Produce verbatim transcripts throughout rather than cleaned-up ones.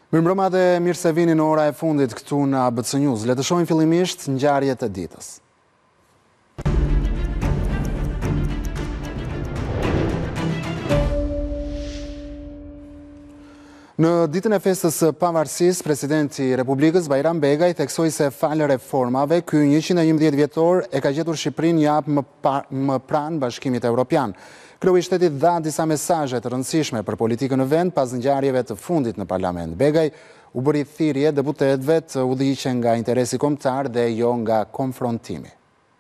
Mirëmbrëma dhe mirë se vini në ora e fundit këtu në A B C News. Le të shohim fillimisht ngjarjet e ditës. Në ditën e festës së pavarësisë, presidenti i Republikës Bajram Begaj theksoi se falë reformave, ky njëqind e njëmbëdhjetë vjetor e ka gjetur Shqipërinë jap më, më pranë Bashkimit Evropian. Kreu i shtetit dha disa mesazhe të rëndësishme për politikën në vend pas ngjarjeve të fundit në parlament. Begaj u bëri thirrje deputetëve të udhëhiqen nga interesi kombëtar dhe jo nga konfrontimi.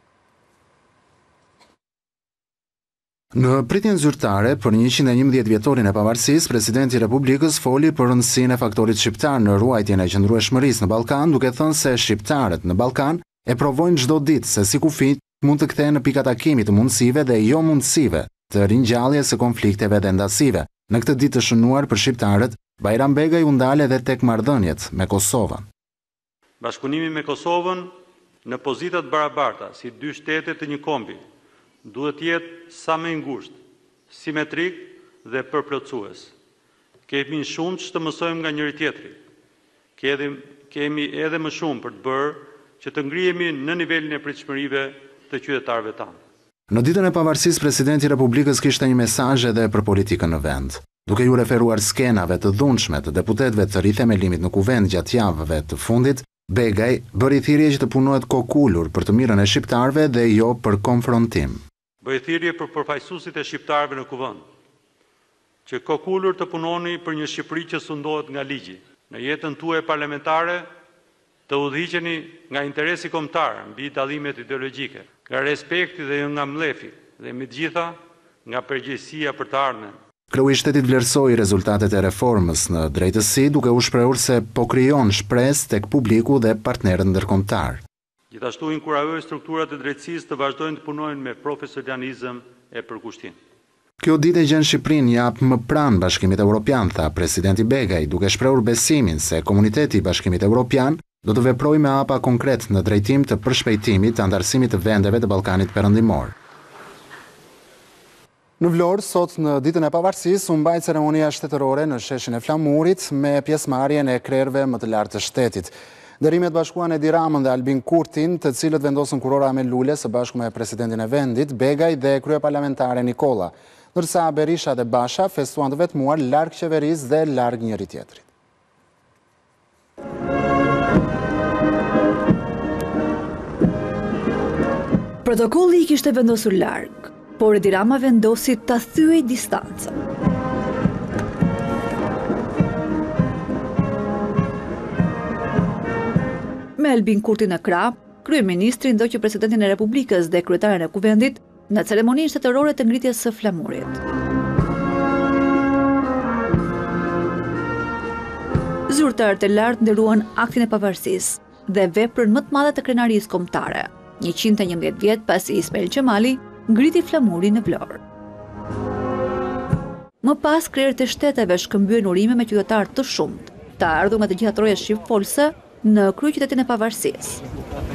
Në pritjen zyrtare për njëqind e njëmbëdhjetë vjetorin e pavarësisë, presidenti i Republikës foli për rëndësinë e faktorit shqiptar në ruajtjen e qëndrueshmërisë në Ballkan, duke thënë se shqiptarët në Ballkan e provojnë çdo ditë se si kufit mund të kthehen në pikë takimi të mundësive dhe jo mundësive të ringjalljes së konflikteve dhe ndasive. Në këtë ditë të shënuar për shqiptarët, Bajram Begaj u ndal edhe tek marrëdhëniet me Kosovën. Bashkëpunimi me Kosovën në pozita të barabarta si dy shtete të një kombi duhet të jetë sa më i ngushtë, simetrik dhe përplotësues. Kemi shumë që të mësojmë nga njëri tjetri. Kemi edhe më shumë për të bërë që të ngrihemi në nivelin e pritshmërive të qytetarëve tanë. Në ditën e pavarësisë, presidenti i Republikës kishte një mesazh edhe për politikën në vend. Duke ju referuar skenave të dhunshme të deputetëve të rithemelimit në kuvend gjatë javëve të fundit, Begaj bëri thirrje që të punohet kokulur për të mirën e shqiptarëve dhe jo për konfrontim. Bëri thirrje për përfaqësuesit e shqiptarëve në kuvend, që kokulur të punoni për një Shqipëri që sundohet nga ligji. Në jetën tuaj parlamentare të udhëhiqeni nga interesi kombëtar mbi dallimet ideologjike, nga respekti dhe jo nga mlefi, dhe mbi të gjitha nga përgjegjësia për të ardhmen. Kreu i shtetit vlerësoi rezultatet e reformës në drejtësi, duke u shprehur se po krijon shpresë tek publiku dhe partnerët ndërkombëtar. Gjithashtu inkurajoi strukturat e drejtësisë të vazhdojnë të punojnë me profesionalizëm e përkushtim. Kjo ditë e gjen Shqipërinë jap më pranë Bashkimit Evropian, tha presidenti Begaj, duke shprehur besimin se komuniteti i Bashkimit Evropian do të veprojë me hapa konkret në drejtim të përshpejtimit të antarësimit të vendeve të Ballkanit Perëndimor. Në Vlorë, sot në ditën e pavarësisë, u mbajt ceremonia shtetërore në sheshin e Flamurit me pjesëmarrjen e krerëve më të lartë të shtetit. Dërimet bashkuan Edi Ramën dhe Albin Kurtin, të cilët vendosën kurora me lule së bashku me presidentin e vendit, Begaj dhe kryeparlamentare Nikola, ndërsa Berisha dhe Basha festuan të vetmuar larg qeverisë dhe larg njëri tjetrit. Protokolli i kishte vendosur larg, por Edi Rama vendosi ta thyej distancën. Me Albin Kurti në krah, kryeministri ndoqi presidentin e Republikës dhe kryetaren e kuvendit në ceremoninë shtetërore të ngritjes së flamurit. Zyrtarët e lartë nderuan aktin e pavarësisë dhe veprën më të madhe të krenarisë kombëtare, njëqind e njëmbëdhjetë vjet pasi Ismail Qemali ngriti flamurin në Vlorë. Më pas, krerët e shteteve shkëmbyen urime me qytetarë të shumt, të ardhur nga të gjitha trojet shqipfolse në kryeqytetin e pavarësisë.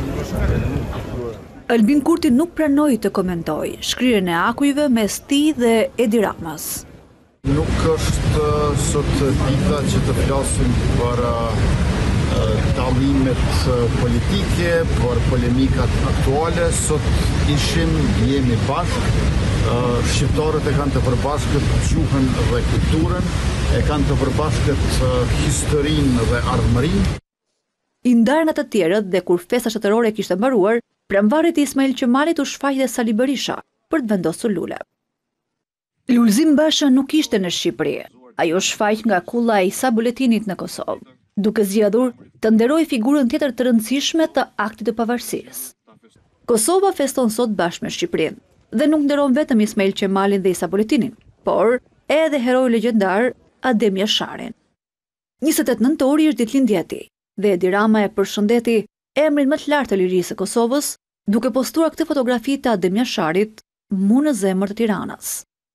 Albin Kurti nuk pranoi të komentojë shkrirjen e akujve mes tij dhe Edi Ramës. Nuk është sot dita që të flasim për dallimet politike, për polemikat aktuale. Sot ishim, jemi bashkë, shqiptarët e kanë të përbashkët gjuhën dhe kulturën, e kanë të përbashkët historinë dhe ardhmërinë. I ndarë nga të tjerët dhe kur festa shtetërore kishte mbaruar, pranvarit i Ismail Qemalit u shfaq dhe Sali Berisha për të vendosur lule. Lulzim Basha nuk ishte në Shqipëri. Ajo shfaq nga kulla e Isa Buletinit në Kosovë, duke zgjedhur të nderojë figurën tjetër të rëndësishme të aktit të pavarësisë. Kosova feston sot bashkë me Shqipërinë dhe nuk nderon vetëm Ismail Qemalin dhe Isa Buletinin, por edhe heroi legjendar Adem Jasharin. njëzet e tetë nëntori është ditëlindja e tij dhe Edi Rama e përshëndeti emrin më të lartë të lirisë së Kosovës, duke postuar këtë fotografi të Adem Jasharit mu në zemër të Tiranës.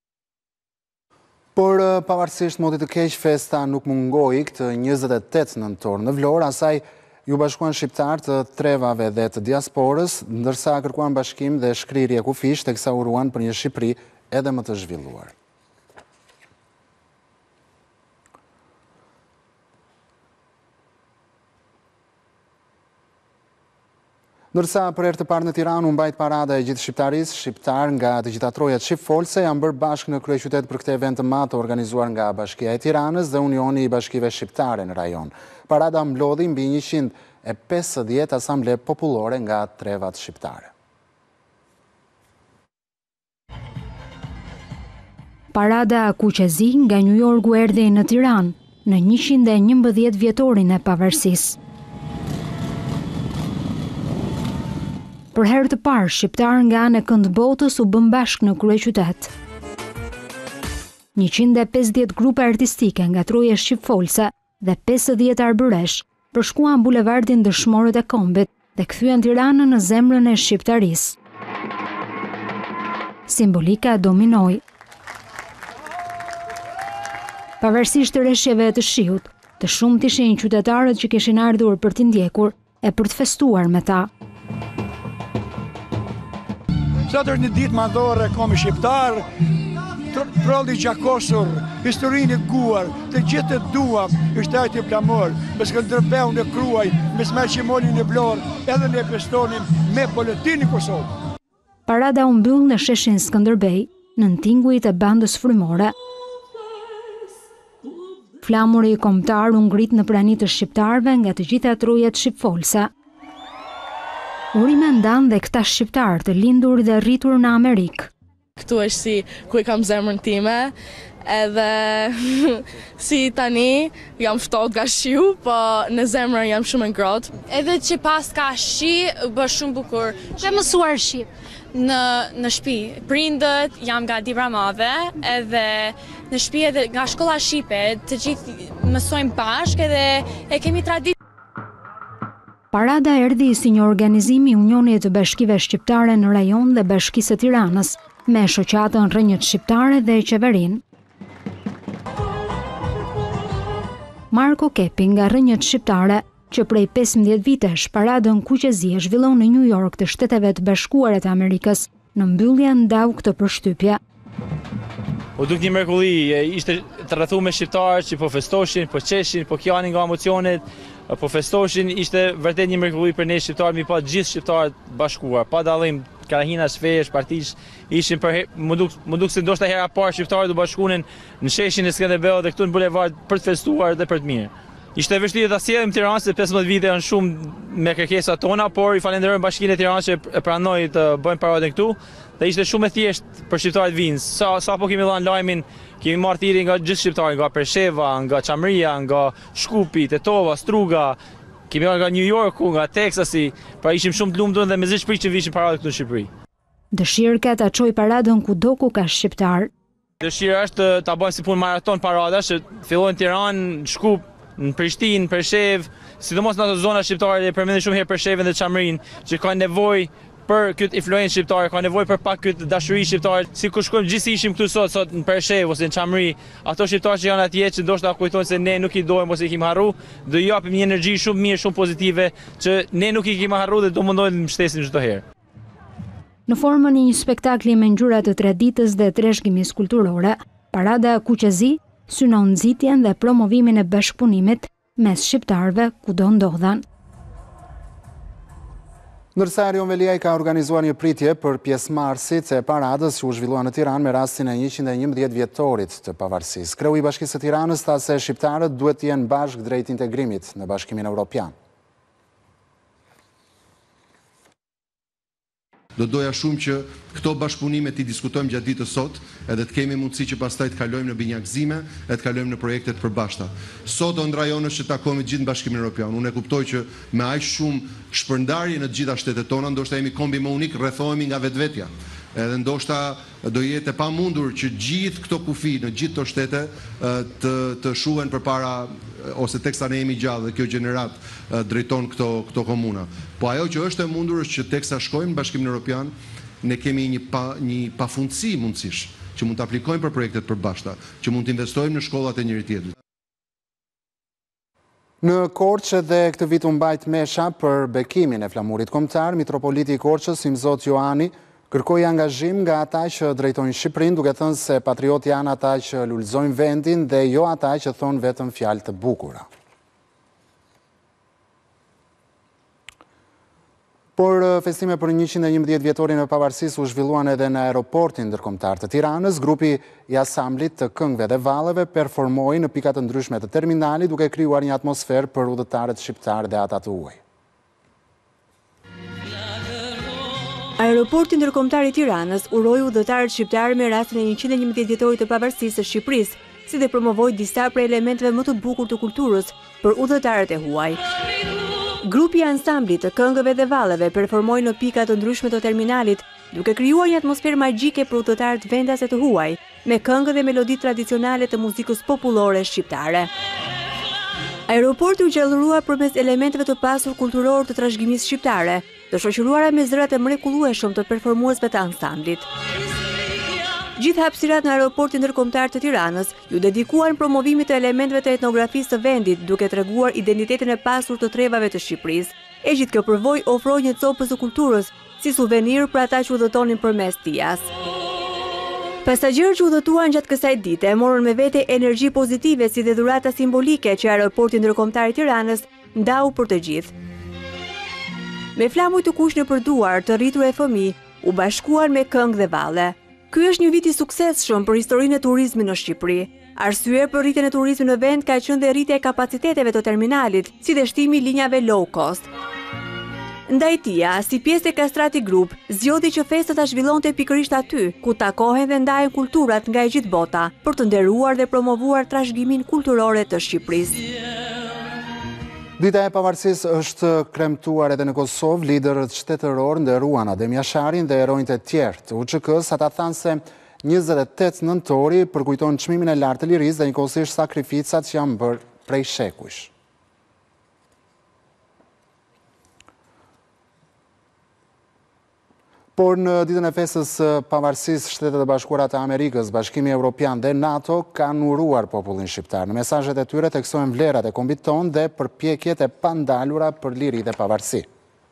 Por pavarësisht modit të keq, festa nuk mungoi këtë njëzet e tetë nëntor në Vlorë, asaj ju bashkuan shqiptar të trevave dhe të diasporës, ndërsa kërkuan bashkim dhe shkrirje kufish teksa uruan për një Shqipëri edhe më të zhvilluar. Ndërsa për herë të parë në Tiranë u mbajt parada e gjithë shqiptarisë, shqiptar nga të gjitha trojat shqipfolse janë bërë bashkë në kryeqytet për këtë event të madh të organizuar nga Bashkia e Tiranës dhe Unioni i Bashkive Shqiptare në rajon. Parada mblodhi mbi njëqind e pesëdhjetë asamble popullore nga trevat shqiptare. Parada Kuqezi nga New Yorku erdhi në Tiranë në njëqind e njëmbëdhjetë vjetorin e pavarësisë. Për herë të parë, shqiptar nga anë e këndë botës u bën bashkë në kryeqytet. njëqind e pesëdhjetë grupe artistike nga troja shqipfolse dhe pesëdhjetë arbëresh përshkuan bulevardin Dëshmorët e Kombit dhe kthyen Tiranën në zemrën e shqiptarisë. Simbolika dominoi. Pavarësisht të rreshjeve të shiut, të shumt ishin qytetarët që kishin ardhur për t'i ndjekur e për të festuar me ta. Sot është një ditë madhore, komi shqiptar, trolli gjakosur, historinë e guar, të gjithë të duam, i shteti i plamor, me Skënderbeu në Kruaj, me Smerqimolin në Vlorë, edhe ne festonim me Politinë në Kosovë. Parada u mbyll në sheshin Skënderbej, në tinguit e bandës frymore. Flamuri kombëtar u ngrit në pranitë të shqiptarëve nga të gjitha trojat shqipfolse. Urime ndan dhe këta shqiptar të lindur dhe rritur në Amerikë. Këtu është si ku i kam zemrën time, edhe si tani jam ftohtë nga shiu, po në zemrën jam shumë e ngrohtë. Edhe që pas ka shi, bë shumë bukur. Ke mësuar shqip? Në në shtëpi. Prindët jam nga Dibramave, edhe në shtëpi edhe nga shkolla shqipe, të gjithë mësojmë bashkë edhe e kemi traditë. Parada erdhi si një organizim i Unionit të Bashkive Shqiptare në rajon dhe Bashkisë së Tiranës, me shoqatën Rrënjët Shqiptare dhe qeverinë. Marko Kepi nga Rrënjët Shqiptare, që prej pesëmbëdhjetë vitesh paradën Kuqezi e zhvillon në New York të Shteteve të Bashkuara të Amerikës, në mbyllje ndau këtë përshtypje. U duk një mrekulli, ishte të rrethuar me shqiptarë që po festoshin, po qeshin, po kjanin nga emocionet, po festoshin, ishte vërtet një mrekulli për ne shqiptarë, mi pa gjithë shqiptarët bashkuar, pa dallim, karahinash, fejesh, partish, ishin për më duk, më duk se ndoshta hera parë shqiptarët u bashkunin në sheshin e Skënderbeu dhe këtu në bulevard për të festuar dhe për të mirë. Ishte vështirë ta sjellim Tiranë se pesëmbëdhjetë vite janë shumë me kërkesat tona, por i falenderojmë Bashkinë e Tiranës që e pranoi të bëjmë paradën këtu dhe ishte shumë e thjeshtë për shqiptarët vinë. Sa sapo kemi dhënë lajmin, kemi marrë thirrje nga gjithë shqiptarët, nga Persheva, nga Çamria, nga Shkupi, Tetova, Struga, kemi marrë nga New Yorku, nga Texasi, pra ishim shumë të lumtur dhe me zë shprit që vishin paradë këtu në Shqipëri. Dëshirë ka ta çojë paradën kudo ku ka shqiptar. Dëshira është ta bëjmë si punë maraton paradash, që fillojnë në Tiranë, në Shkup, në Prishtinë, Pershev, sidomos në ato zona shqiptare, dhe përmendim shumë herë Pershevën dhe Çamrin, që kanë nevojë për këtë influencë shqiptare, kanë nevojë për pak këtë dashuri shqiptare. Si ku shkojmë gjithsesi ishim këtu sot, sot në Pershev ose në Çamri, ato shqiptarë që janë atje që ndoshta kujtojnë se ne nuk i dojmë ose i kemi harru, do i japim një energji shumë mirë, shumë pozitive, që ne nuk i kemi harru dhe do mundohemi të mbështesim çdo herë. Në formën e një spektakli me ngjyra të traditës dhe trashëgimisë kulturore, Parada Kuqezi synon nxitjen dhe promovimin e bashkëpunimit mes shqiptarëve kudo ndodhen. Ndërsa Erion Veliaj ka organizuar një pritje për pjesëmarrësit e paradës që u zhvillua në Tiranë me rastin e njëqind e njëmbëdhjetë vjetorit të pavarësisë. Kreu i Bashkisë së Tiranës tha se shqiptarët duhet të jenë bashkë drejt integrimit në Bashkimin Evropian. Do doja shumë që këto bashkëpunime t'i diskutojmë gjatë ditës sot, edhe të kemi mundësi që pastaj të kalojmë në binjakëzime, e të kalojmë në projekte të përbashkëta. Sot do ndrajon është që takohemi gjithë në Bashkimin Evropian. Unë e kuptoj që me aq shumë shpërndarje në të gjitha shtetet tona, ndoshta jemi kombi më unik, rrethohemi nga vetvetja. Edhe ndoshta do jetë e pamundur që gjithë këto kufi në gjithë këto shtete të të shuhen përpara ose teksa ne jemi gjallë dhe kjo gjenerat drejton këto këto komuna. Po ajo që është e mundur është që teksa shkojmë në Bashkimin Evropian, ne kemi një pa, një pafundësi mundësish që mund të aplikojmë për projektet përbashkëta, që mund të investojmë në shkollat e njëri tjetrit. Në Korçë dhe këtë vit u mbajt mesha për bekimin e flamurit kombëtar, mitropoliti i Korçës, Imzot Joani, kërkoi angazhim nga ata që drejtojnë Shqipërinë, duke thënë se patriotë janë ata që lulëzojnë vendin dhe jo ata që thonë vetëm fjalë të bukura. Por festime për njëqind e njëmbëdhjetë vjetorin e pavarësisë u zhvilluan edhe në aeroportin ndërkombëtar të Tiranës. Grupi i asamblit të këngëve dhe valleve performoi në pika të ndryshme të terminalit duke krijuar një atmosferë për udhëtarët shqiptar dhe ata të huaj. Aeroporti ndërkombëtar i Tiranës uroi udhëtarët shqiptar me rastin e njëqind e njëmbëdhjetë vjetorit të pavarësisë së Shqipërisë, si dhe promovoi disa prej elementeve më të bukur të kulturës për udhëtarët e huaj. Grupi i ansamblit të këngëve dhe valleve performoi në pika të ndryshme të terminalit, duke krijuar një atmosferë magjike për udhëtarët vendase të huaj, me këngë dhe melodi tradicionale të muzikës popullore shqiptare. Aeroporti u gjallërua përmes elementeve të pasur kulturor të trashëgimisë shqiptare, të shoqëruara me zërat e mrekullueshëm të performuesve të ansamblit. Gjithë hapësirat në aeroportin ndërkombëtar të Tiranës ju dedikuan promovimit të elementeve të etnografisë të vendit, duke treguar identitetin e pasur të trevave të Shqipërisë. E gjithë kjo përvojë ofroi një copës të kulturës si suvenir për ata që udhëtonin përmes tias. Pasagjerët që udhëtuan gjatë kësaj dite morën me vete energji pozitive si dhe dhurata simbolike që aeroporti ndërkombëtar i Tiranës ndau për të gjithë. Me flamuj të kuq në përduar të rritur e fëmijë, u bashkuan me këngë dhe valle. Ky është një vit i suksesshëm për historinë e turizmit në Shqipëri. Arsye për rritjen e turizmit në vend ka qenë dhe rritja e kapaciteteve të terminalit, si dhe shtimi i linjave low cost. Ndaj tia, si pjesë e Kastrati Group, zgjodhi që festa ta zhvillonte pikërisht aty, ku takohen dhe ndahen kulturat nga e gjithë bota, për të nderuar dhe promovuar trashëgiminë kulturore të Shqipërisë. Dita e pavarësisë është kremtuar edhe në Kosovë. Liderët shtetëror nderuan Adem Jasharin dhe heronjtë e tjerë të U Ç K-s. Ata thanë se njëzet e tetë nëntori përkujton çmimin e lartë të lirisë dhe njëkohësisht sakrificat që janë bërë prej shekujsh. Por në ditën e festës pavarësisë, Shtetet e Bashkuara të Amerikës, Bashkimi Evropian dhe NATO kanë uruar popullin shqiptar. Në mesazhet e tyre theksojnë vlerat e kombit tonë dhe përpjekjet e pandalura për liri dhe pavarësi.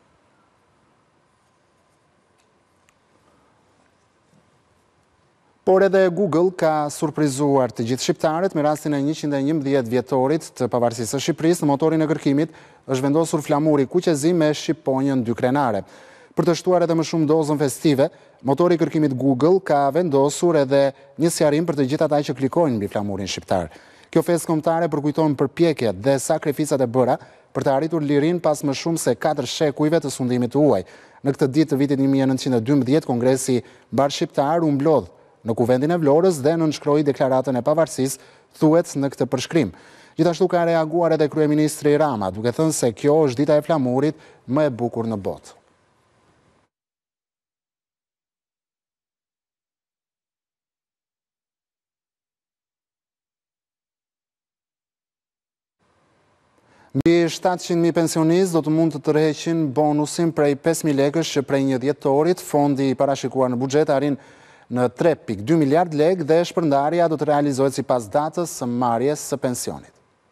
Por edhe Google ka surprizuar të gjithë shqiptarët me rastin e njëqind e njëmbëdhjetë vjetorit të pavarësisë së Shqipërisë. Në motorin e kërkimit është vendosur flamuri kuqezi me shqiponjën dy krenare. Për të shtuar edhe më shumë dozën festive, motori i kërkimit Google ka vendosur edhe një sqarim për të gjithë ata që klikojnë mbi flamurin shqiptar. Kjo festë kombëtare përkujton përpjekjet dhe sakrificat e bëra për të arritur lirinë pas më shumë se katër shekujve të sundimit të huaj. Në këtë ditë të vitit një mijë e nëntëqind e dymbëdhjetë, Kongresi Bashkëshqiptar u mblodh në Kuvendin e Vlorës dhe nënshkroi deklaratën e pavarësisë, thuhet në këtë përshkrim. Gjithashtu ka reaguar edhe kryeministri Rama, duke thënë se kjo është dita e flamurit më e bukur në botë. Mbi shtatëqind mijë pensionistë do të mund të tërheqin bonusin prej pesë mijë lekësh që prej një dhjetorit. Fondi i parashikuar në buxhet arrin në tre pikë dy miliard lekë dhe shpërndarja do të realizohet sipas datës së marrjes së pensionit.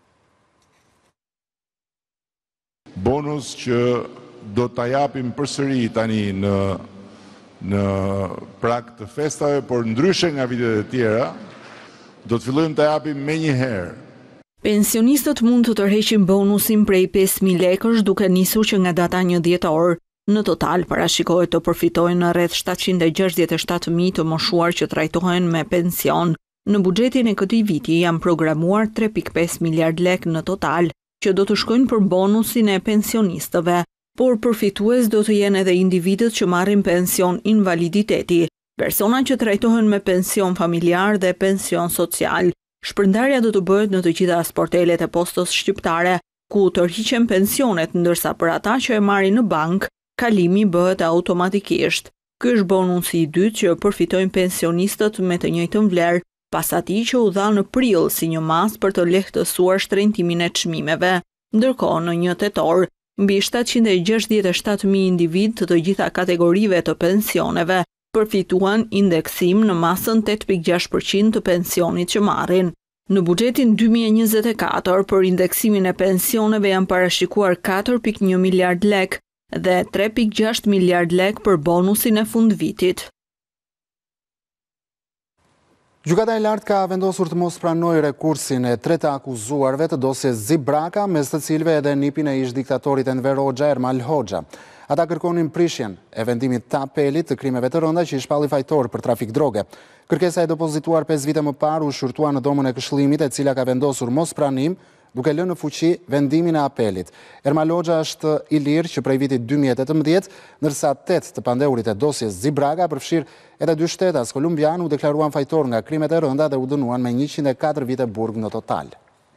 Bonus që do ta japim përsëri tani në në prag të festave, por ndryshe nga vitet e tjera, do të fillojmë ta japim menjëherë. Pensionistët mund të tërheqin bonusin prej pesë mijë lekësh duke nisur që nga data një dhjetor. Në total parashikohet të përfitojnë rreth shtatëqind e gjashtëdhjetë e shtatë mijë të moshuar që trajtohen me pension. Në buxhetin e këtij viti janë programuar tre pikë pesë miliard lekë në total, që do të shkojnë për bonusin e pensionistëve, por përfitues do të jenë edhe individët që marrin pension invaliditeti, persona që trajtohen me pension familjar dhe pension social. Shpërndarja do të bëhet në të gjitha sportelet e postës shqiptare, ku tërhiqen pensionet, ndërsa për ata që e marrin në bank, kalimi bëhet automatikisht. Ky është bonusi i dytë që përfitojnë pensionistët me të njëjtën vlerë, pas atij që u dha në prill si një mas për të lehtësuar shtrenjtimin e çmimeve. Ndërkohë, në një tetor, mbi shtatëqind e gjashtëdhjetë e shtatë mijë individ të të gjitha kategorive të pensioneve përfituan indeksim në masën tetë pikë gjashtë përqind të pensionit që marrin. Në buxhetin dy mijë e njëzet e katër për indeksimin e pensioneve janë parashikuar katër pikë një miliard lekë dhe tre pikë gjashtë miliard lekë për bonusin e fundvitit. Gjykata e lartë ka vendosur të mos pranojë rekursin e tre të akuzuarve të dosjes Zibraka, mes të cilëve edhe nipin e ish diktatorit Enver Hoxha, Ermal Hoxha. Ata kërkonin prishjen e vendimit të apelit të krimeve të rënda që i shpalli fajtor për trafik droge. Kërkesa e depozituar pesë vite më parë u shurtua në domën e Këshillimit, e cila ka vendosur mos pranim, duke lënë në fuqi vendimin e apelit. Ermal Hoxha është i lirë që prej vitit dy mijë e tetëmbëdhjetë, ndërsa tetë të pandeurit e dosjes Zibraka, përfshirë edhe dy shtetas kolumbian, u deklaruan fajtor nga krimet e rënda dhe u dënuan me njëqind e katër vite burg në total.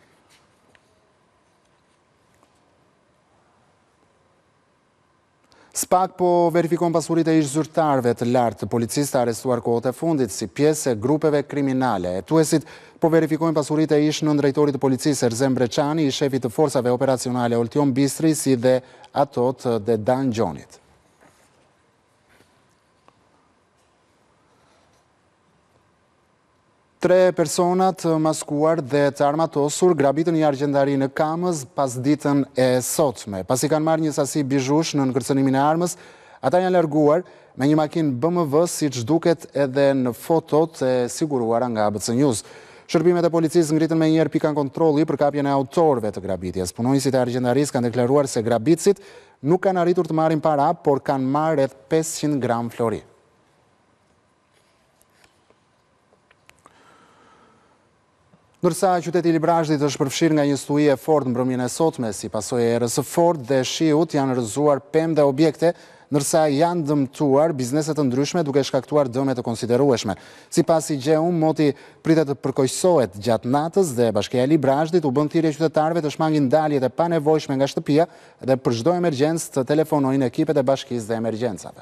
SPAK po verifikon pasurit e ish zyrtarëve të lartë të policisë të arrestuar kohët e fundit si pjesë e grupeve kriminale. Hetuesit po verifikojnë pasurit e ish nëndrejtorit të policisë Erzem Breçani, i shefit të forsave operacionale Oltion Bistri, si dhe ato të Dedan Gjonit. Tre personat maskuar dhe të armatosur grabitën një argjendari në Kamës pas ditën e sotme. Pasi kanë marrë një sasi bizhush në nënkërcënimin e armës, ata janë larguar me një makinë B M W, siç duket edhe në fotot e siguruara nga A B C News. Shërbimet e policisë ngritën me njerë pikan kontrolli për kapjen e autorëve të grabitjes. Punonjësit e argjendarisë kanë deklaruar se grabitësit nuk kanë arritur të marrin para, por kanë marrë rreth pesëqind gram flori. Ndërsa qyteti i Librazhdit është përfshirë nga një stui e fortë mbrëmjen e sotme, si pasojë e erës së fortë dhe shiut janë rrëzuar pemë dhe objekte, ndërsa janë dëmtuar bizneset të ndryshme duke shkaktuar dëme të konsiderueshme. Sipas i Gjeum, moti pritet të përkojsohet gjatë natës dhe Bashkia e Librazhdit u bën thirrje qytetarëve të shmangin daljet e panevojshme nga shtëpia dhe për çdo emergjencë të telefonojnë ekipet e bashkisë dhe emergjencave.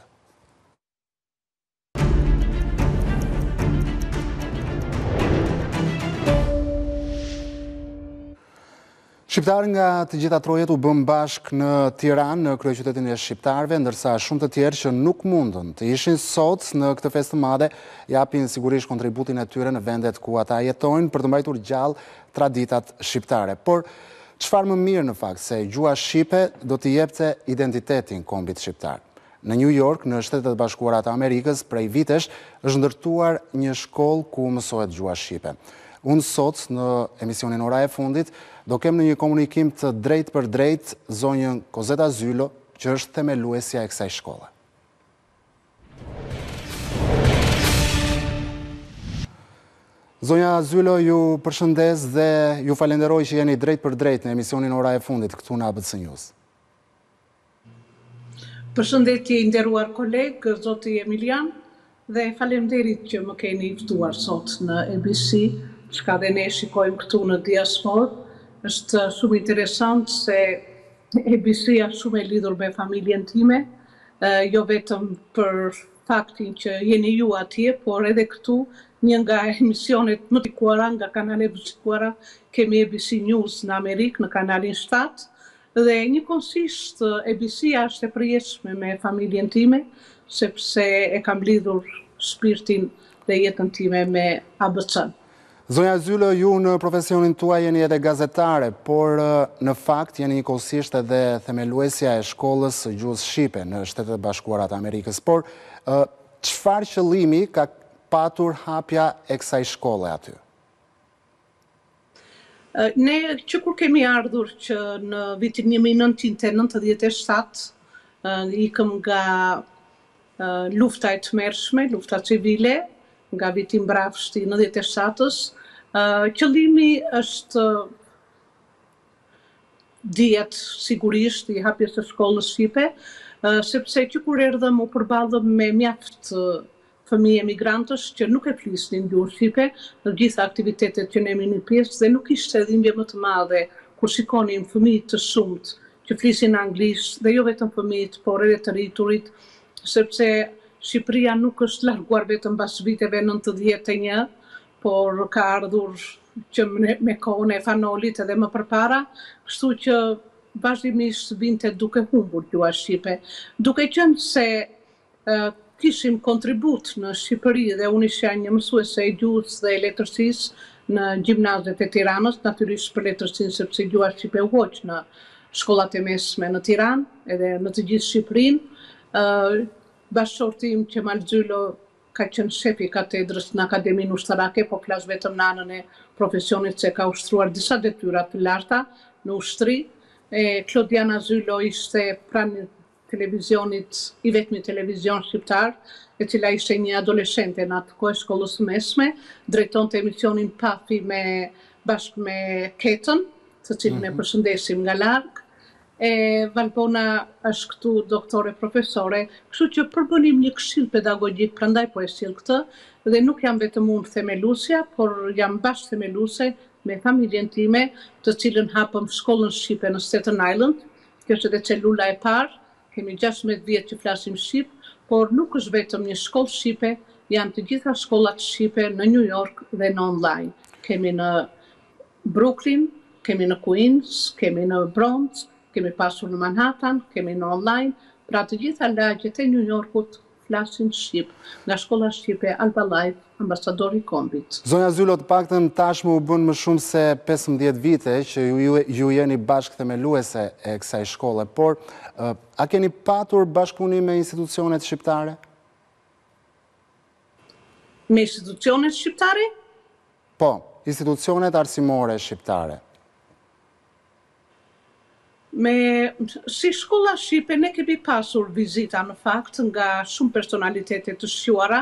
Shqiptarë nga të gjitha trojet u bën bashk në Tiranë, në kryeqytetin e shqiptarëve, ndërsa shumë të tjerë që nuk mundën të ishin sot në këtë festë të madhe, japin sigurisht kontributin e tyre në vendet ku ata jetojnë për të mbajtur gjallë traditat shqiptare. Por çfarë më mirë në fakt se gjua shqipe do t'i jepte identitetin kombit shqiptar. Në New York, në Shtetet e Bashkuara të Amerikës, prej vitesh është ndërtuar një shkollë ku mësohet gjua shqipe. Unë sot në emisionin Ora e fundit do kem në një komunikim të drejt për drejt zonjën Kozeta Zylo, që është themeluesja e kësaj shkolle. Zonja Zylo, ju përshëndes dhe ju falenderoj që jeni drejt për drejt në emisionin Ora e fundit këtu në A B C News. Përshëndetje i nderuar kolegë, zoti Emilian, dhe faleminderit që më keni ftuar sot në A B C, çka dhe ne shikojmë këtu në diasporë. Është shumë interesant se A B C është shumë e lidhur me familjen time, jo vetëm për faktin që jeni ju atje, por edhe këtu një nga emisionet më të shikuara nga kanalet më të shikuara kemi A B C News në Amerikë në kanalin shtatë, dhe njëkohësisht A B C është e përjetshme me familjen time, sepse e kam lidhur shpirtin dhe jetën time me A B C-n. Zonja Zylo, ju në profesionin tuaj jeni edhe gazetare, por në fakt jeni njëkohësisht edhe themeluesja e shkollës së gjuhës shqipe në Shtetet e Bashkuara të Amerikës. Por çfarë qëllimi ka patur hapja e kësaj shkolle aty? Ne që kur kemi ardhur që në vitin një mijë nëntëqind e nëntëdhjetë e shtatë ikëm nga lufta e tmerrshme, lufta civile, nga viti mbrapsht i nëntëdhjetë e shtatës, qëllimi është dihet sigurisht i hapjes së shkollës shqipe, sepse që kur erdhëm u përballëm me mjaft fëmijë emigrantësh që nuk e flisnin gjuhën shqipe, në gjitha aktivitetet që ne kemi pjesë dhe nuk ishte dhimbje më të madhe kur shikonin fëmijë të shumt që flisin anglisht dhe jo vetëm fëmijët, por edhe të rriturit, sepse Shqipëria nuk është larguar vetëm pas viteve nëntëdhjetë e një, por ka ardhur që me kohën e Fanolit edhe më përpara, kështu që vazhdimisht vinte duke humbur gjua shqipe. Duke qenë se uh, kishim kontribut në Shqipëri dhe unë isha një mësuese e gjuhës dhe letërsisë në gjimnazet e Tiranës, natyrisht për letërsinë sepse gjua shqipe u hoq në shkollat e mesme në Tiranë edhe në të gjithë Shqipërinë. Uh, Bashkëshorti im Qemal Zylo ka qenë shefi katedrës në Akademinë Ushtarake, po flas vetëm në anën e profesionit se ka ushtruar disa detyra të larta në ushtri. E Klodiana Zylo ishte pranë televizionit, i vetmi televizion shqiptar, e cila ishte një adoleshente në atë kohë shkollës së mesme, drejtonte emisionin Pafi me bashkë me Ketën, të cilën e përshëndesim nga larg. E Valbona është këtu doktore profesore, kështu që përbënim një këshill pedagogjik, prandaj po e sjell këtë, dhe nuk jam vetëm unë themeluesja, por jam bashkë themeluese me familjen time, të cilën hapëm shkollën shqipe në Staten Island. Kjo është edhe celula e parë, kemi gjashtëdhjetë vjet që flasim shqip, por nuk është vetëm një shkollë shqipe, janë të gjitha shkollat shqipe në New York dhe në online. Kemi në Brooklyn, kemi në Queens, kemi në Bronx, kemi pasur në Manhattan, kemi në online, pra të gjitha lagjet e New Yorkut flasin shqip, nga shkolla shqipe Alba Life, ambasadori i kombit. Zonja Zylo, të paktën tashmë u bën më shumë se pesëmbëdhjetë vite që ju, ju jeni bashkë themeluese e kësaj shkolle, por uh, a keni patur bashkëpunim me institucionet shqiptare? Me institucionet shqiptare? Po, institucionet arsimore shqiptare. Me, si shkolla shqipe ne kemi pasur vizita në fakt nga shumë personalitete të shquara,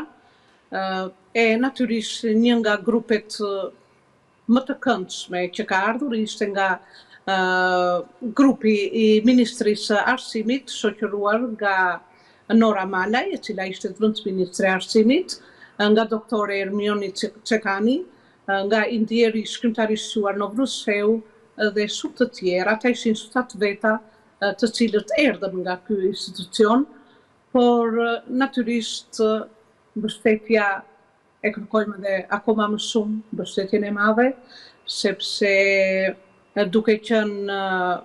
e natyrisht një nga grupet më të këndshme që ka ardhur ishte nga uh, grupi i Ministrisë Arsimit, shoqëruar nga Nora Malaj, e cila ishte zëvendësministre e Arsimit, nga doktore Ermioni Cekani, nga Indieri shkrimtari shquar Novruz Sheu, dhe shumë të tjera, ata ishin shtatë veta të cilët erdhën nga ky institucion, por natyrisht mbështetja e kërkojmë edhe akoma më shumë, mbështetjen e madhe, sepse duke qenë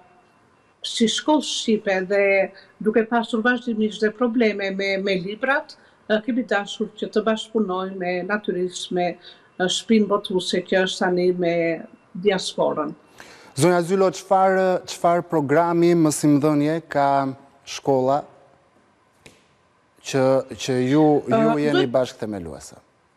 si shkollë shqipe dhe duke pasur vazhdimisht dhe probleme me, me librat, kemi dashur që të bashkëpunojmë me natyrisht me shtëpinë botuese që është tani me diasporën. Zonja Zylo, çfarë çfarë programi mësimdhënie ka shkolla që, që ju, ju jeni bashkë themeluese?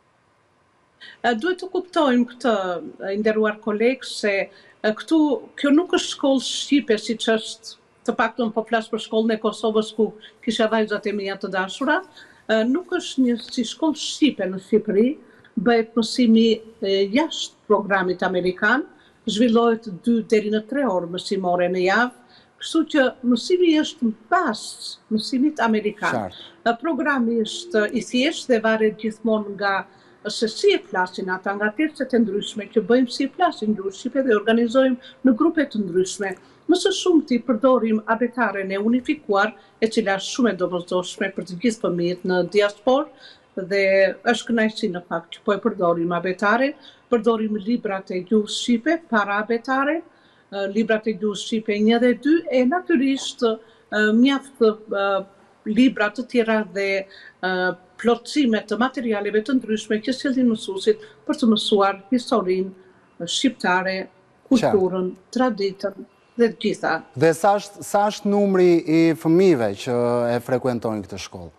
Duhet të kuptojmë këtë, nderuar kolegë, se këtu, kjo nuk është shkollë shqipe, siç është, të paktën po flas për shkollën e Kosovës ku kisha vajzat e mia të dashura, nuk është një si shkollë shqipe në Shqipëri, bëhet mësimi jashtë programit amerikan, zhvillohet dy deri në tre orë mësimore në javë, kështu që mësimi është pas mësimit amerikan. Programi është i thjeshtë dhe varet gjithmonë nga se si e flasin ata, nga tercet e ndryshme që bëjmë si e flasin gjuhën shqipe dhe organizojmë në grupe të ndryshme. Më së shumti përdorim abetaren e unifikuar, e cila është shumë e domosdoshme për të gjithë fëmijët në diasporë, dhe është kënaqësi në fakt që po e përdorim abetaren, përdorim librat e gjuhës shqipe para abetare, librat e gjuhës shqipe një dhe dy, e natyrisht mjaft libra të tjera dhe plotësime të materialeve të ndryshme që sjellin mësuesit për të mësuar historinë shqiptare, kulturën, traditën dhe të gjitha. Dhe sa është, sa është numri i fëmijëve që e frekuentojnë këtë shkollë?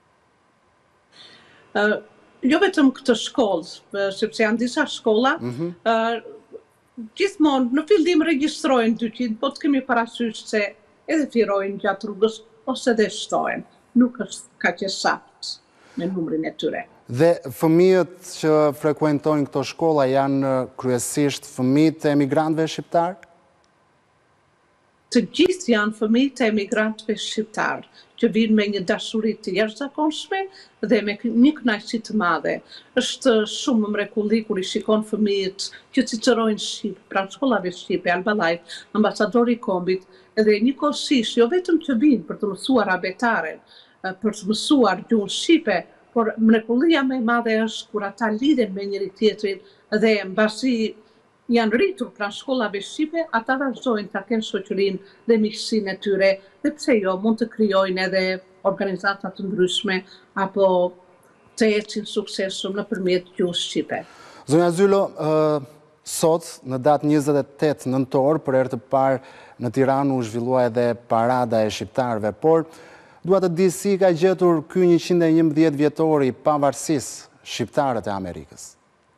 Uh, jo vetëm këtë shkollë, sepse janë disa shkolla, mm-hmm. uh, gjithmonë në fillim regjistrojnë dyqind, po të kemi parasysh se edhe firojnë gjatë rrugës ose dhe shtojnë. Nuk është kaq e saktë me numrin e tyre. Dhe fëmijët që frekuentojnë këto shkolla janë kryesisht fëmijë të emigrantëve shqiptar? Të gjithë janë fëmijë të emigrantëve shqiptar, që vinë me një dashuri të jashtëzakonshme dhe me një kënaqësi të madhe. Është shumë mrekulli kur i shikon fëmijët që cicerojnë shqip, pranë shkollave shqipe, Alba Life, ambasadori i kombit, edhe njëkohësisht jo vetëm që vinë për të mësuar abetaren, për të mësuar gjuhën shqipe, por mrekullia më e madhe është kur ata lidhen me njëri tjetrin dhe mbasi janë rritur pranë shkollave shqipe, ata vazhdojnë ta kenë shoqërinë dhe miqësinë e tyre, dhe pse jo mund të krijojnë edhe organizata të ndryshme apo të ecin suksesshëm nëpërmjet gjuhës shqipe. Zonja Zylo, uh, sot në datë njëzet e tetë nëntor për herë të parë në Tiranë u zhvillua edhe parada e shqiptarëve, por Dua të di si ka gjetur ky njëqind e njëmbëdhjetë vjetori pavarësisë shqiptarët e Amerikës.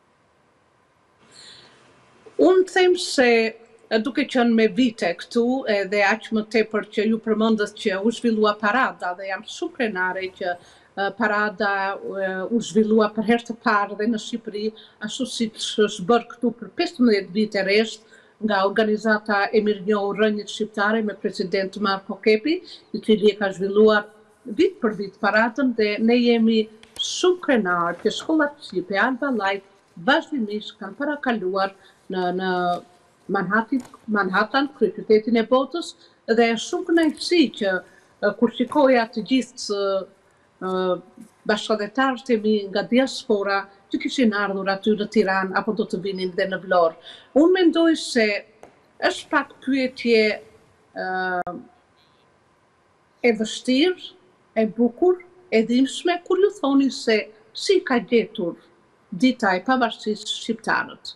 Unë them se duke qenë me vite këtu edhe aq më tepër që ju përmendët që u zhvillua parada dhe jam shumë krenare që parada u zhvillua për herë të parë dhe në Shqipëri, ashtu siç është bërë këtu për pesëmbëdhjetë vite rresht nga organizata e mirënjohur Rënjët Shqiptare me president Marko Kepi, i cili e ka zhvilluar vit për vit paradën dhe ne jemi shumë krenar që shkollat shqipe Alba Light vazhdimisht kanë parakaluar në në Manhattan, Manhattan, kryeqytetin e botës, dhe është shumë kënaqësi që kur shikoja të gjithë bashkëdhetarët e mi nga diaspora që kishin ardhur aty në Tiranë apo do të vinin dhe në Vlorë. Unë mendoj se është pak pyetje e vështirë, e bukur, e dhimbshme, kur ju thoni se si ka gjetur dita e pavarësisë shqiptarët.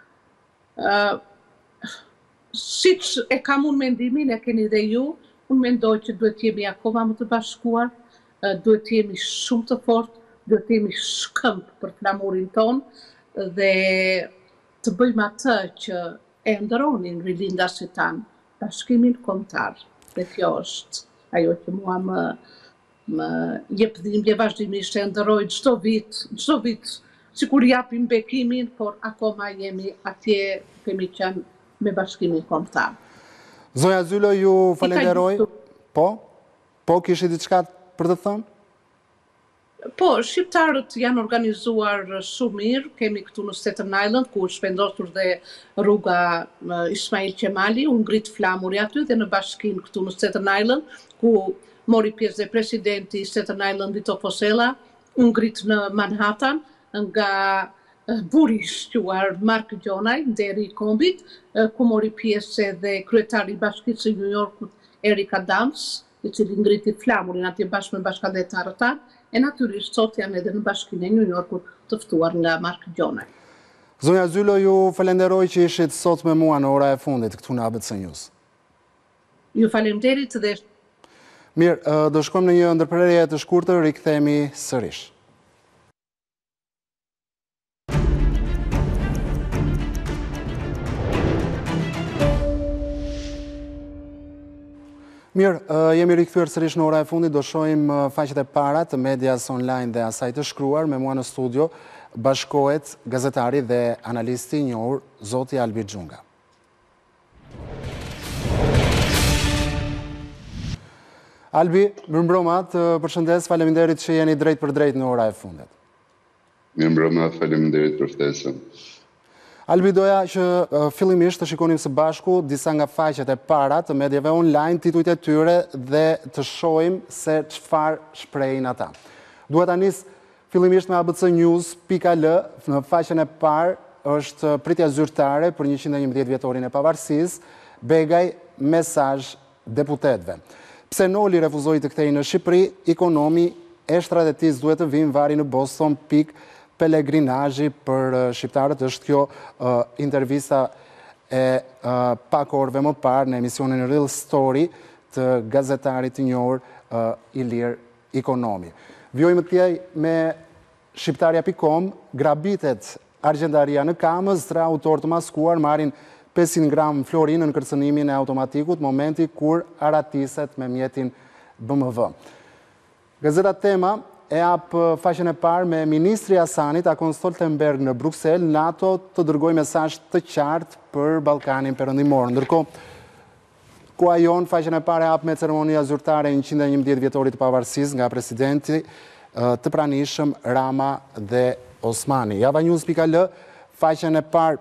Siç e kam unë mendimin, e keni dhe ju, unë mendoj që duhet jemi akoma më të bashkuar, duhet jemi shumë të fortë, duhet jemi shkëmb për flamurin tonë dhe të bëjmë atë që e ndëronin rilindasit tanë, bashkimin kombëtar. Dhe kjo është ajo që mua më më jep dhimbje vazhdimisht, e ndëroj çdo vit, çdo vit, sikur japim bekimin, por akoma jemi atje kemi qenë me bashkimin kombëtar. Zonja Zylo, ju falenderoj. Po? Po, kishit diçka për të thënë? Po, shqiptarët janë organizuar shumë mirë, kemi këtu në Staten Island, ku është vendosur dhe rruga Ismail Qemali, u ngrit flamuri aty dhe në bashkinë këtu në Staten Island, ku mori pjesë dhe presidenti i Staten Island Vito Fossella, u ngrit në Manhattan nga buri i shquar Mark Gjonaj, deri i kombit, ku mori pjesë edhe kryetari i Bashkisë së New Yorkut Eric Adams, i cili ngriti flamurin atje bashkë me bashkëdhetarët tanë, e natyrisht sot janë edhe në Bashkinë e New Yorkut të ftuar nga Mark Gjonaj. Zonja Zylo, ju falenderoj që ishit sot me mua në ora e fundit këtu në A B C News. Ju faleminderit dhe Mirë, do shkojmë në një ndërprerje të shkurtër, rikthehemi sërish. Mirë, jemi rikthyer sërish në ora e fundit, do shohim faqet e para të medias online dhe asaj të shkruar. Me mua në studio bashkohet gazetari dhe analisti i njohur zoti Albi Xhunga. Albi, mirëmbrëma, të përshëndes, faleminderit që jeni drejt për drejt në ora e fundit. Mirëmbrëma, faleminderit për ftesën. Albi, doja që fillimisht të shikonim së bashku disa nga faqet e para të medjave online, titujt e tyre dhe të shohim se çfarë shprehin ata. Dua ta nis fillimisht me A B C News punkt al, në faqen e parë është pritja zyrtare për njëqind e njëmbëdhjetë vjetorin e pavarësisë, Begaj mesazh deputetëve. Pse Noli refuzoi të kthehej në Shqipëri, ekonomi e shtradhetis duhet të vinë vari në Boston pik pelegrinazhi për shqiptarët. Është kjo uh, intervista e uh, pak orëve më parë në emisionin Real Story të gazetarit të njohur uh, Ilir Ekonomi. Vjojmë tjej me shqiptarja punkt com, grabitet Argjendaria në Kamës, tre autor të maskuar marrin pesëqind gram florinë në kërcënimin e automatikut, momenti kur aratiset me mjetin B M W. Gazeta Tema e ap faqen e parë me ministri Hasanit takon Stoltenberg në Bruksel, NATO të dërgoj mesazh të qartë për Ballkanin Perëndimor. Ndërkohë, Koha Jon faqen e parë e ap me ceremonia zyrtare e njëqind e njëmbëdhjetë vjetorit të pavarësisë nga presidenti të pranishëm Rama dhe Osmani. Java News punkt al faqen e parë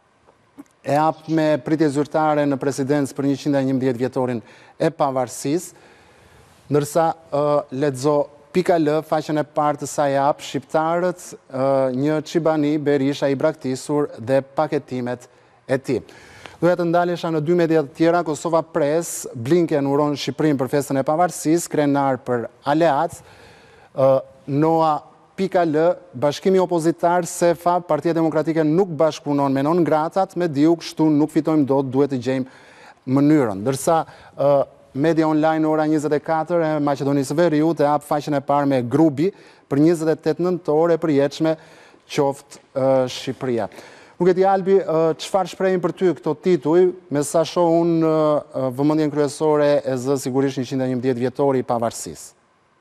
e ap me pritje zyrtare në presidencë për njëqind e njëmbëdhjetë vjetorin e pavarësisë, ndërsa uh, lexo punkt al faqen e parë të saj ap shqiptarët uh, një Çibani Berisha i braktisur dhe paketimet e tij. Doja të ndalesha në dy media të tjera. Kosova Press, Blinken uron Shqipërinë për festën e pavarësisë, krenar për aleat. Uh, Noa punkt al, bashkimi opozitar Sefa, Partia Demokratike nuk bashkëpunon me non gratat, me diu kështu nuk fitojmë dot, duhet të gjejmë mënyrën. Ndërsa uh, Media Online ora njëzet e katër e Maqedonisë Veriut e hap faqen e parë me Grubi për njëzet e tetë nëntor e përjetshme qoftë Shqipëria. Nuk e di Albi, çfarë shprehin për ty këto tituj, me sa shoh unë vëmendjen kryesore e zë sigurisht njëqind e njëmbëdhjetë vjetori i pavarësisë.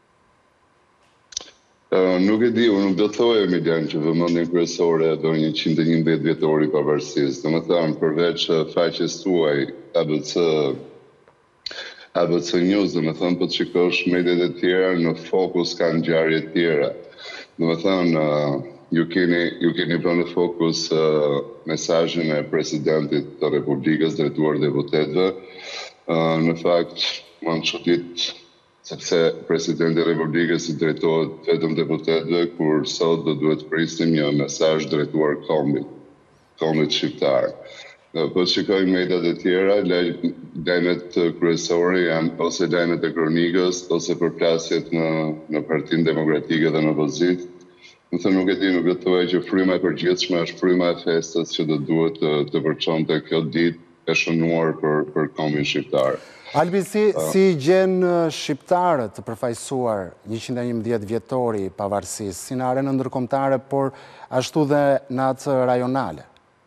Uh, nuk e di, unë nuk do të thojë Emilian që vëmendjen kryesore do njëqind e njëmbëdhjetë vjetori i pavarësisë. Domethënë, përveç faqes tuaj A B C A B C News, domethënë po të shikosh mediat e tjera, në fokus kanë ngjarje të tjera. Domethënë, uh, ju keni ju keni vënë në fokus uh, mesazhin e presidentit të Republikës drejtuar deputetëve. Uh, në fakt, më në çudit sepse presidenti i Republikës i drejtohet vetëm deputetëve, kur sot do duhet prisnim një mesazh drejtuar kombit, kombit shqiptar. Po shikojmë mediat e tjera, lajmet kryesore janë ose lajmet e kronikës, ose përplasjet në, në Partinë Demokratike dhe në opozitë. Më thënë nuk e di, nuk e të që fryma e përgjithshme është fryma e festës që do duhet të, të përçonte kjo ditë e shënuar për, për kombin shqiptar. Albi, si, si gjen shqiptarët të përfaqësuar njëqind e njëmbëdhjetë vjetori i pavarësisë, si në arenën ndërkombëtare, por ashtu dhe në atë rajonale?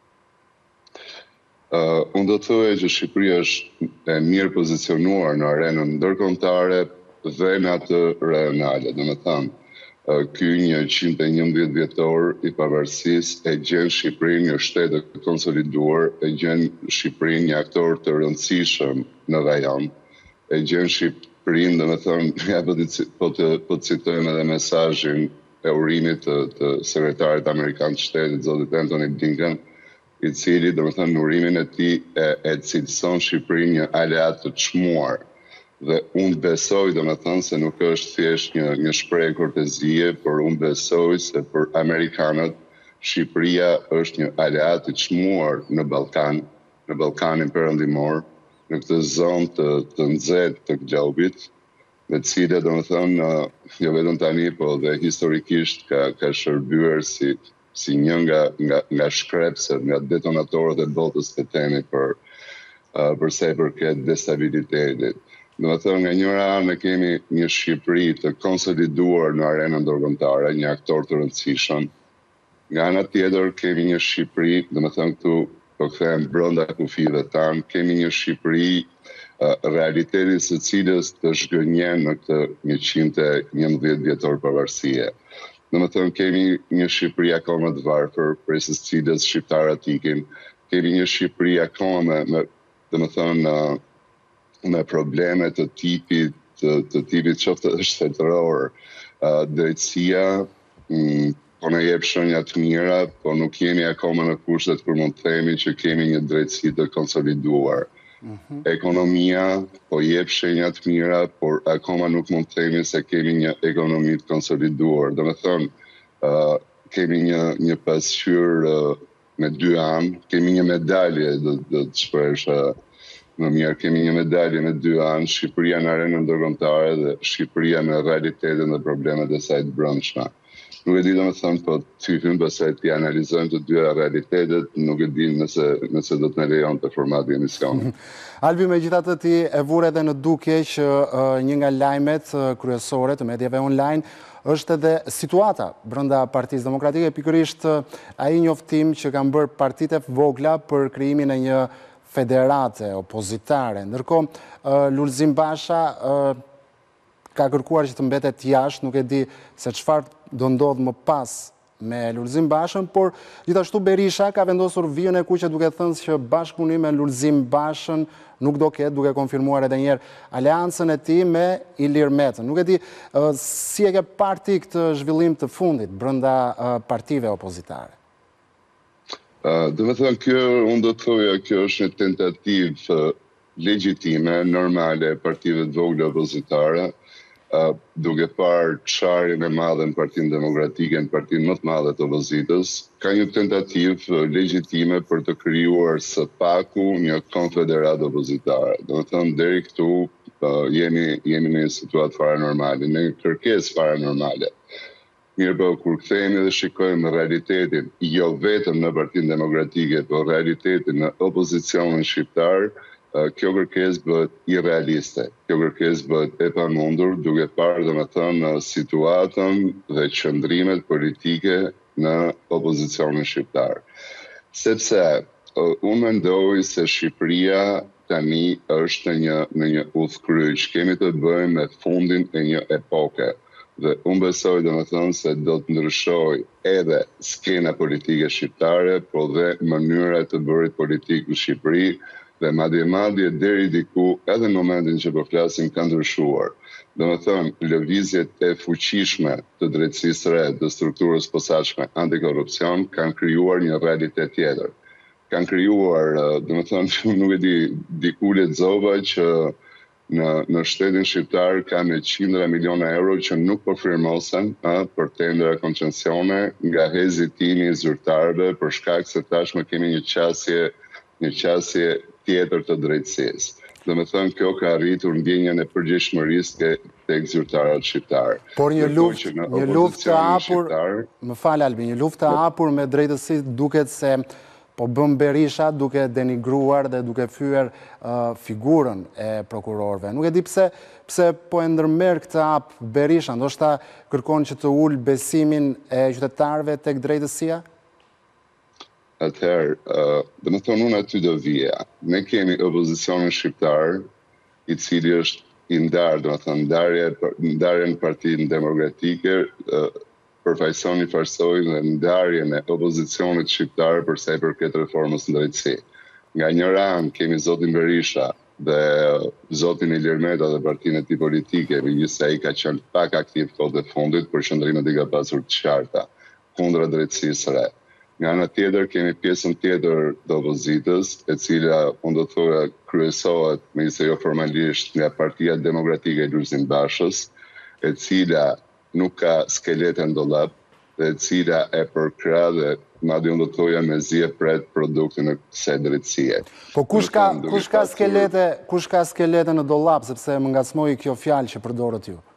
Uh, unë do të thojë që Shqipëria është e mirë pozicionuar në arenën ndërkombëtare dhe në atë rajonale. Domethënë, uh, ky njëqind e njëmbëdhjetë vjetor i pavarësisë e gjen Shqipërinë një shtet të konsoliduar, e gjen Shqipërinë një aktor të rëndësishëm në rajon, e gjen Shqipërinë, domethënë, ja po të po të, po të citojmë edhe mesazhin e urimit të, të sekretarit amerikan të shtetit, zotit Anthony Blinken, i cili, domethënë, në urimin e tij e, e cilëson Shqipërinë një aleat të çmuar. Dhe unë besoj, domethënë, se nuk është thjesht një, një shprehje kortezie, por unë besoj se për amerikanët Shqipëria është një aleat i çmuar në Ballkan, në Ballkanin perëndimor, në këtë zonë të, të nxehtë të globit, me të cilët, domethënë, jo vetëm tani, po dhe historikisht ka, ka shërbyer si si një nga, nga, nga shkrepset, nga detonatorët e botës të temi për, uh, për sa i përket destabilitetit. Domethënë, nga njëra anë ne kemi një Shqipëri të konsoliduar në arenën ndërkombëtare, një aktor të rëndësishëm. Nga ana tjetër kemi një Shqipëri, domethënë këtu po kthehem brenda kufive tan, kemi një Shqipëri uh, realiteti së cilës të zhgënjen në këtë njëqind e njëmbëdhjetë vjetor pavarësie. Domethënë kemi një Shqipëri akoma të varfër, prej së cilës shqiptarët ikin, kemi një Shqipëri akoma me, me domethënë uh, me probleme të tipit të, të tipit qoftë shtetëror, uh, drejtësia mm, po në jep shenja të mira, po nuk jemi akoma në kushtet për mund të themi që kemi një drejtësi të konsoliduar. Mm-hmm. Ekonomia po jep shenja të mira, por akoma nuk mund të themi se kemi një ekonomi të konsoliduar. Domethënë, uh, kemi një, një pasqyrë uh, me dy anë, kemi një medalje, do, do të shpresh uh, më mirë, kemi një medalje me dy anë, Shqipëria në arenën ndërkombëtare dhe Shqipëria me realitetin dhe problemet e saj të brendshme. Nuk e di domethënë, po të hypim pastaj të analizojmë të dyja realitetet, nuk e di nëse, nëse do të na lejon të formati i emisionit. Albi, megjithatë ti e vure edhe në duke që uh, një nga lajmet uh, kryesore të mediave online është edhe situata brenda Partisë Demokratike, pikërisht uh, ai njoftim që kanë bërë partitë e vogla për krijimin e një federate opozitare. Ndërkohë, uh, Lulzim Basha uh, ka kërkuar që të mbetet jashtë, nuk e di se çfarë do ndodhë më pas me Lulzim Bashën, por gjithashtu Berisha ka vendosur vijën e kuqe duke thënë që bashkëpunimi me Lulzim Bashën nuk do ketë, duke konfirmuar edhe njerë aleancën e tij me Ilir Metën. Nuk e di uh, si e ke parti këtë zhvillim të fundit brenda uh, partive opozitare. Uh, dhe me thënë, kjo, unë do të thoja, kjo është një tentativ uh, legjitime, normale, partive të vogla opozitare, uh, duke parë çarjen e madhe në Partinë Demokratike, në partinë më të madhe të opozitës, ka një tentativ uh, legjitime për të krijuar së paku një konfederatë opozitare. Do të thënë, deri këtu uh, jemi, jemi në një situatë fare normale, në një kërkesë fare normale. Mirë po, kur kthehemi dhe shikojmë realitetin, jo vetëm në Partinë Demokratike, por realitetin në opozicionin shqiptar, Kjo kërkesë bëhet irrealiste, kjo kërkesë bëhet e pamundur duke parë domethënë situatën dhe qëndrimet politike në opozicionin shqiptar. Sepse unë mendoj se Shqipëria tani është një, në një udhkryq, kemi të bëjmë me fundin e një epoke. Dhe unë besoj domethënë se do të ndryshoj edhe skena politike shqiptare, po dhe mënyra të bërit politik në Shqipëri, dhe madje madje deri diku edhe në momentin që po flasim ka ndryshuar. Domethënë, lëvizjet e fuqishme të drejtësisë së re, të strukturës posaçme antikorrupsion kanë krijuar një realitet tjetër. Kanë krijuar, domethënë, nuk e di, diku lexova që në në shtetin shqiptar ka me qindra miliona euro që nuk po firmosen për tendera koncesione nga hezitimi i zyrtarëve për shkak se tashmë kemi një qasje një qasje tjetër të drejtësisë. Do me thënë, kjo ka arritur ndjenjën e përgjegjshmërisë tek zyrtarët shqiptarë. Por një luftë, një luftë të hapur, më fal Albi, një luftë të hapur me drejtësi duket se po bën Berisha duke denigruar dhe duke fyer uh, figurën e prokurorëve. Nuk e di pse pse po e ndërmerr këtë hap Berisha, ndoshta kërkon që të ul besimin e qytetarëve tek drejtësia? Atëherë, uh, dhe më thonë unë aty do vija. Ne kemi opozicionin shqiptar, i cili është i ndarë, dhe më thonë, ndarje në Partinë Demokratike, uh, përfaqëson i farsoj dhe ndarjen e opozicionit shqiptar për sa i përket reformës në drejtësi. Nga një ranë kemi zotin Berisha dhe zotin Ilir Meta dhe partinë e tij politike, megjithëse ai ka qenë pak aktiv kohët e fundit, për qëndrimet i ka pasur të qarta kundra drejtësisë së re. Nga ana tjetër kemi pjesën tjetër të opozitës, e cila unë do të thoya kryesohet, megjithëse jo formalisht, nga Partia Demokratike e Lulzim Bashës, e cila nuk ka skelete në dollap, dhe e cila e përkra dhe madje unë do të thoya me zi e pret produktin e kësaj drejtësie. Po kush ka kush ka skelete, kush ka skelete në dollap, sepse më ngacmoi kjo fjalë që përdorët ju?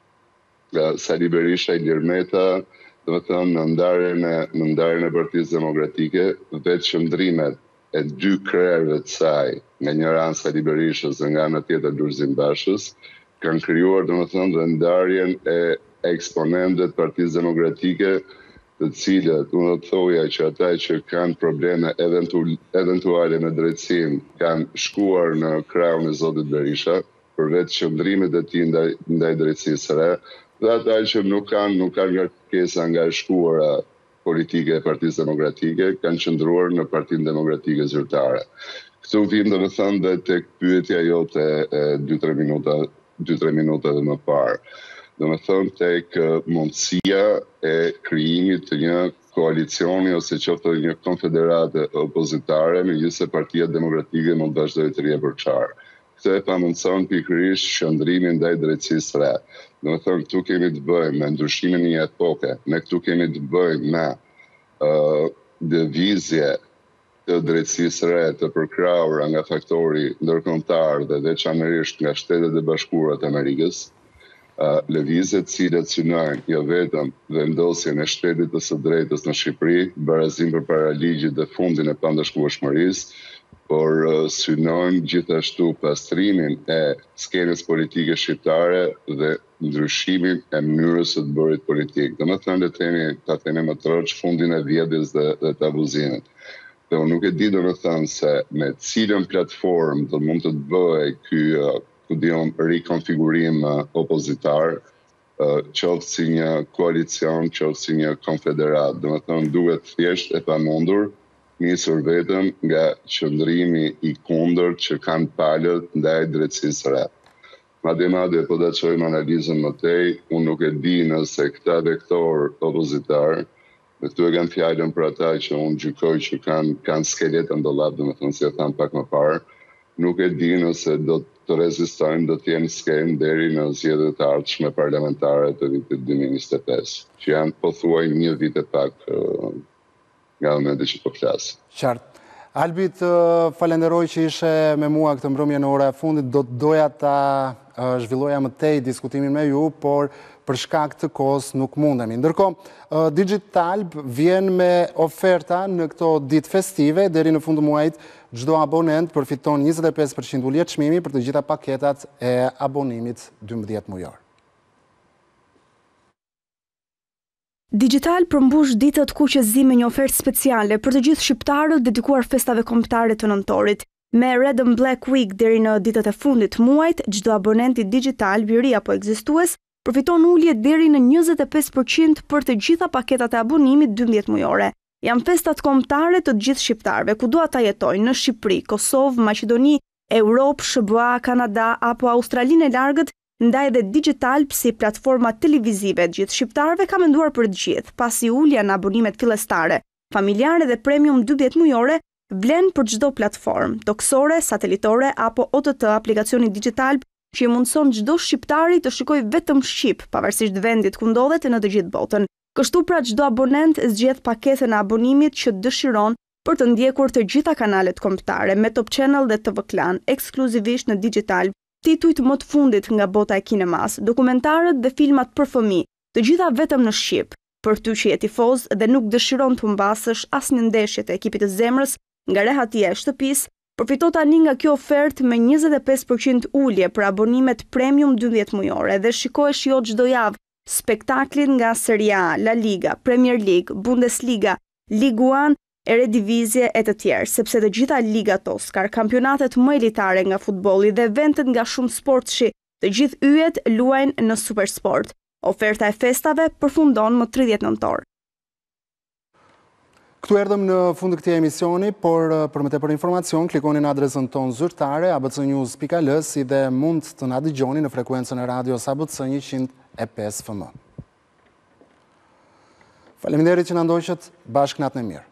Sali Berisha, Ilir Meta, do të thënë në ndarjen e në ndarjen e Partisë Demokratike, vetë qëndrimet e dy krerëve të saj, nga një ranë Sali Berishës dhe nga ana tjetër Lulzim Bashës, kanë krijuar domethënë dhe ndarjen e eksponentëve të Partisë Demokratike, të cilët unë do të thoja që ata që kanë probleme eventuale me drejtësinë kanë shkuar në krahun e zotit Berisha për vetë qëndrimet e tij ndaj ndaj drejtësisë së re, dhe ata që nuk kanë nuk kanë ngarkesa nga e shkuara politike e Partisë Demokratike, kanë qëndruar në Partinë Demokratike Zyrtare. Këtu vim domethënë dhe tek pyetja jote e dy tre minuta, dy tre minuta dhe më parë. Domethënë tek mundësia e krijimit të një koalicioni ose qoftë një konfederate opozitare, megjithëse Partia Demokratike mund të vazhdojë të rrjepërçarë. Këtë e pamundson pikërisht qëndrimin ndaj drejtësisë së re. Domethënë këtu kemi të bëjmë me ndryshimin e një epoke, ne këtu kemi të bëjmë me uh, lëvizje të drejtësisë së re të përkrahura nga faktori ndërkombëtar dhe veçanërisht nga Shtetet e Bashkuara të Amerikës, uh, lëvizje të cilat synojnë jo vetëm vendosjen e shtetit të së drejtës në Shqipëri, barazim përpara ligjit dhe fundin e pandashkueshmërisë, por uh, synojnë gjithashtu pastrimin e skenës politike shqiptare dhe ndryshimin e mënyrës së të bërit politik. Dhe më thënë të themi, ta themi më troç fundin e vjedhjes dhe, dhe të abuzimit. Dhe unë nuk e di dhe më thënë se me cilën platformë do mund të të bëhe ky uh, dion rikonfigurim uh, opozitar, uh, qoftë si një koalicion, qoftë si një konfederat. Dhe më thënë duhet thjesht e pamundur nisur vetëm nga qëndrimi i kundërt që kanë palët ndaj drejtësisë së re. Madje madje po ta çojmë analizën më tej, unë nuk e di nëse këta vektor opozitar, dhe këtu e kanë fjalën për ata që unë gjykoj që kanë kanë skelete në dollap, domethënë si e tham pak më parë, nuk e di nëse do të rezistojnë, do të jenë skenë deri në zgjedhjet e ardhshme parlamentare të vitit dy mijë e njëzet e pesë, që janë pothuaj një vit e pak uh, nga momenti që po flas. Qartë. Albi, të falenderoj që ishe me mua këtë mbrëmje në ora e fundit, do të doja ta uh, zhvilloja më tej diskutimin me ju, por për shkak të kohës nuk mundemi. Ndërkohë, uh, Digitalb vjen me oferta në këto ditë festive, deri në fund të muajit çdo abonent përfiton njëzet e pesë përqind ulje çmimi për të gjitha paketat e abonimit dymbëdhjetë mujor. Digital përmbush ditët kuqezi me një ofertë speciale për të gjithë shqiptarët dedikuar festave kombëtare të nëntorit. Me Red and Black Week deri në ditët e fundit të muajit, çdo abonenti digital, biri apo ekzistues, përfiton ulje deri në njëzet e pesë përqind për të gjitha paketat e abonimit dymbëdhjetë mujore. Janë festat kombëtare të gjithë shqiptarëve, kudo ata jetojnë, në Shqipëri, Kosovë, Maqedoni, Europë, S B A, Kanada apo Australinë e Largët, ndaj edhe digital si platforma televizive të gjithë shqiptarëve ka menduar për të gjithë, pasi ulja në abonimet fillestare, familjare dhe premium dymbëdhjetë mujore vlen për çdo platformë, toksore, satelitore apo O T T, aplikacioni digital që i mundson çdo shqiptari të shikojë vetëm shqip, pavarësisht vendit ku ndodhet në të gjithë botën. Kështu pra çdo abonent zgjedh paketën e abonimit që dëshiron për të ndjekur të gjitha kanalet kombëtare me Top Channel dhe T V Klan, ekskluzivisht në digital, titujt më të fundit nga bota e kinemas, dokumentarët dhe filmat për fëmijë, të gjitha vetëm në shqip. Për ty që je tifoz dhe nuk dëshiron të humbasësh asnjë ndeshje të ekipit të zemrës nga rehatia e shtëpisë, përfito tani nga kjo ofertë me njëzet e pesë përqind ulje për abonimet premium dymbëdhjetë mujore dhe shikoj e shijo çdo javë spektaklin nga Serie A, La Liga, Premier League, Bundesliga, Ligue one, Eredivisie e të tjerë, sepse të gjitha ligat Oscar, kampionatet më elitare nga futbolli dhe eventet nga shumë sportshi, të gjithë yjet luajnë në Supersport. Oferta e festave përfundon më tridhjetë nëntor. Këtu erdhëm në fund të këtij emisioni, por për më tepër informacion klikoni në adresën tonë zyrtare a b c news dot l si dhe mund të na dëgjoni në frekuencën e radios A B C njëqind e pesë F M. Faleminderit që na ndoqët, bashkë natën e mirë.